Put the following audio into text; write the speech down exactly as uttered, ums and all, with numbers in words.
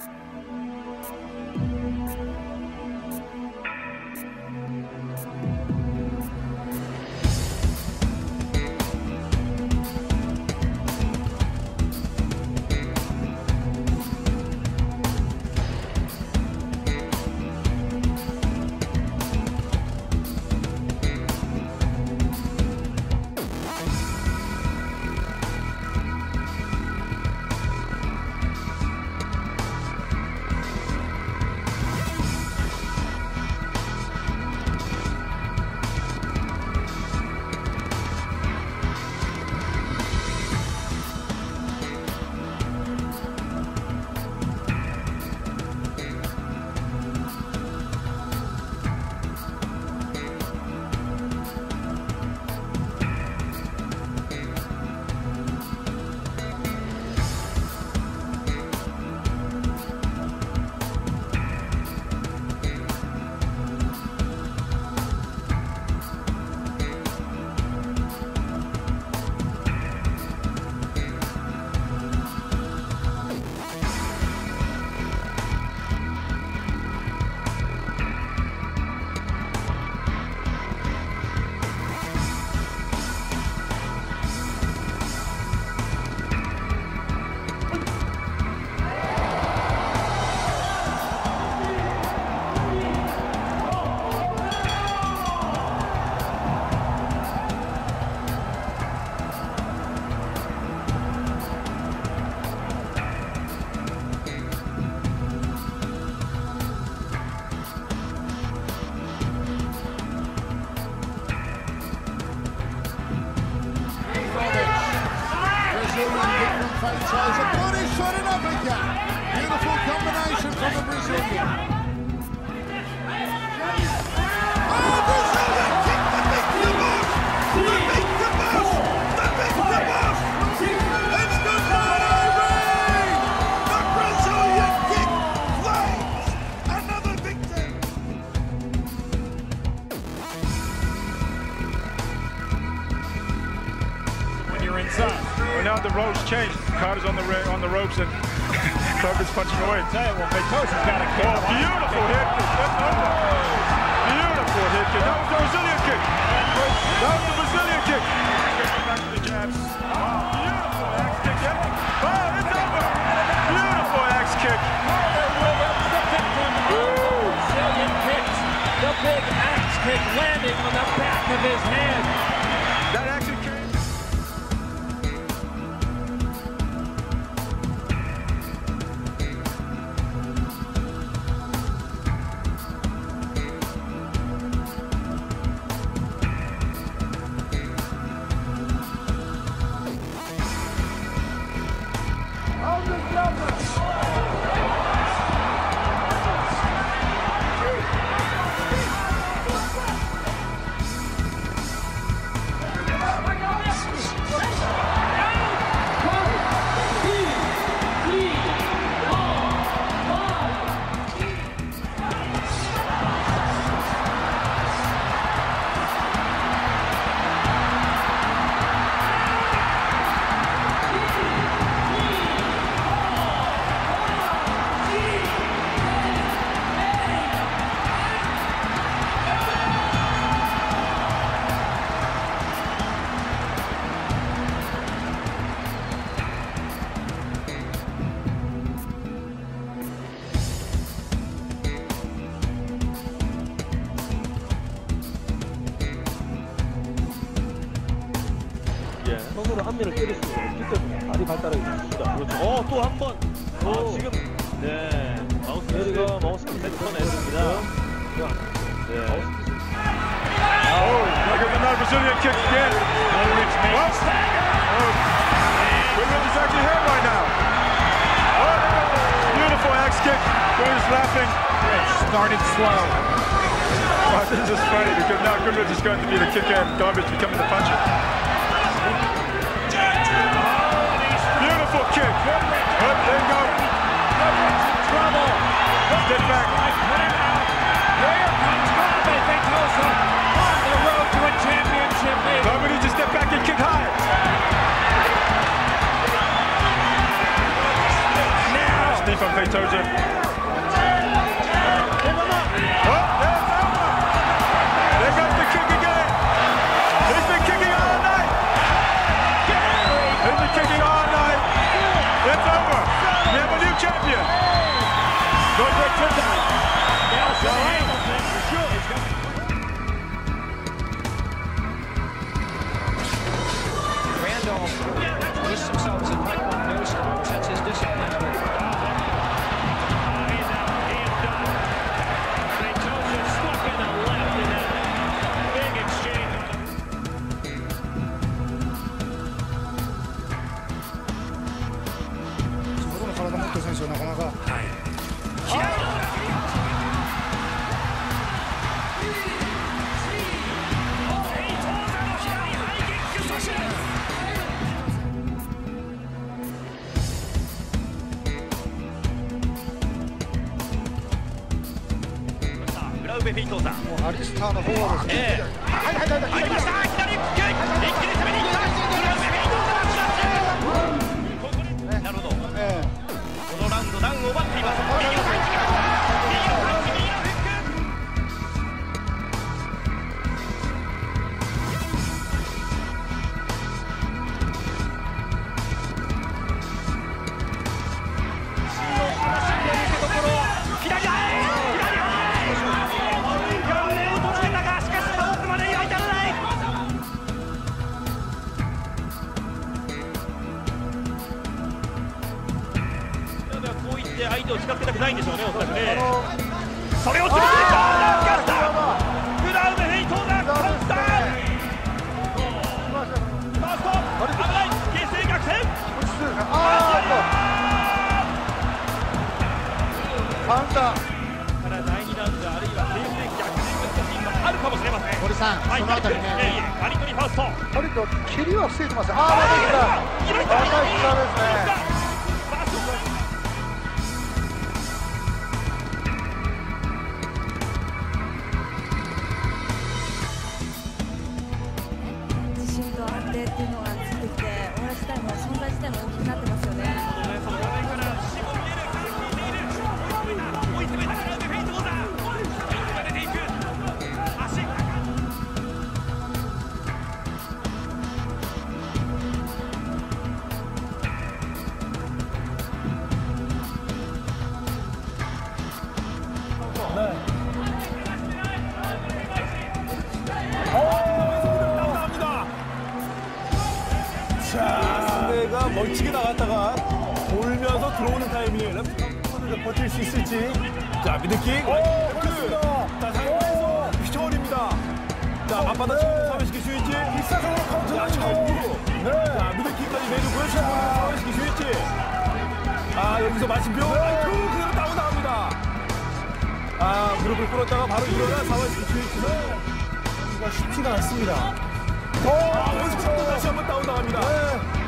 Feitosa, body shot in uppercut. Beautiful combination from the Brazilian. Oh, Brazilian kick, the big caboose! The big caboose! The big caboose! It's goodbye, Ray! The Brazilian kick flames! Another victim! When you're inside. Well, now the ropes changed. Carter's on the on the ropes and Carter's punching away. Tell you, well, Feitosa's got a kick. Oh, beautiful hit kick. Beautiful hit kick. That was the Brazilian kick. That was the Brazilian kick. Back to the jabs. Oh, beautiful axe kick. Yeah. Oh, it's over. Beautiful axe kick. Brazilian kicks. The big axe kick landing on the back of his hand. That actually came. 손으로 한 면을 때릴 수 있기 때문에 다리 발달하기 좋습니다. 그렇죠. 어, 또 한 번. 어, 지금 네 마우스 피스가 마우스 피스 뱉어냈습니다. 네. 마우스 피스. Oh, look at another Brazilian kick again. Well, oh, Goodwin is actually hurt right now. Oh, beautiful axe kick. Goodwin's laughing. It started slow. Oh, this is funny because now Goodwin is going to be the kicker and Garbage becoming the puncher. Beautiful kick. Oh, there you go. Goodwin's in trouble. Step back. Here comes Glaube Feitosa on the road to a championship league. Garbage needs to step back and kick high. Now, Steve from Feitosa. Oh, there's over. There goes the kick again. He's been kicking all night. He's been kicking all night. It's over. We have a new champion. Go back to that. Randolph lists himself as a type one no star. That's his discipline. Feitosa stuck in the left in that big exchange. そこの体持ってる選手はなかなか。 グラウベフェイトーザ。 もうアリスターのフォワードですね。はいはいはいはい。 入りました。左キック。一気に攻めに行った。グラウベフェイトーザがここで。なるほど。このラウンドダウンを奪っています。右のタッチが来た。右のタッチ、右のフック。相手を近づけたくないんでしょうね、おそらくね。それを決めていった、グラウベフェイトーザ、カウンター。ファースト、危ない、形勢逆転。 カウンター。 ただだいにラウンド、あるいは形勢逆転難しいのがあるかもしれません。 森さん、そのあたりね。 カリトリファースト。 カリト蹴りは防いでます。ああ、また来た。また来たですね。 っていうのがついてきて、オーラ自体も存在自体も大きくなってますよね。追い詰めたグラウベフェイトーザ。出ていく。足。 자, 상대가 멀찍이 나갔다가 돌면서 들어오는 타이밍에 레프트 버틸 수 있을지. 자, 미드킥. 레프트. 자, 상대에서 휘청거립니다. 자, 앞바닥 사회시킬 수 있지. 일사적으로 카운터. 좌우로. 네. 자, 미드킥까지 내주고요. 사회시킬 수 있지. 아, 여기서 마침표. 아이쿠, 그대로 다운 나갑니다. 아, 무릎을 꿇었다가 바로 일어나 사회시킬 수 있지만 쉽지가 않습니다. 아, 원스톱도 다시 한번 다운 나갑니다. 네.